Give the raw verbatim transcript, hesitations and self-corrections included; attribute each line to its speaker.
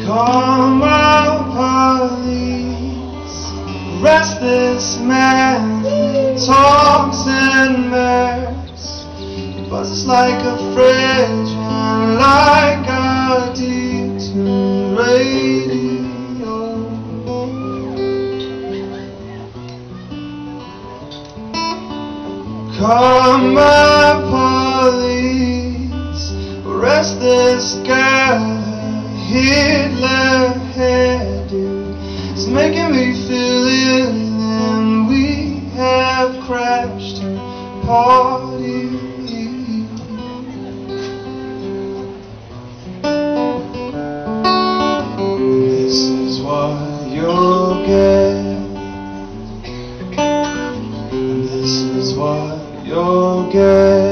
Speaker 1: Call my police, arrest this man. He talks and mares, he buzzes like a fridge and like a detuned radio. Call my police, arrest this guy. Hitler hairdo is making me feel ill, and we have crashed a party. This is what you'll get, and this is what you'll get.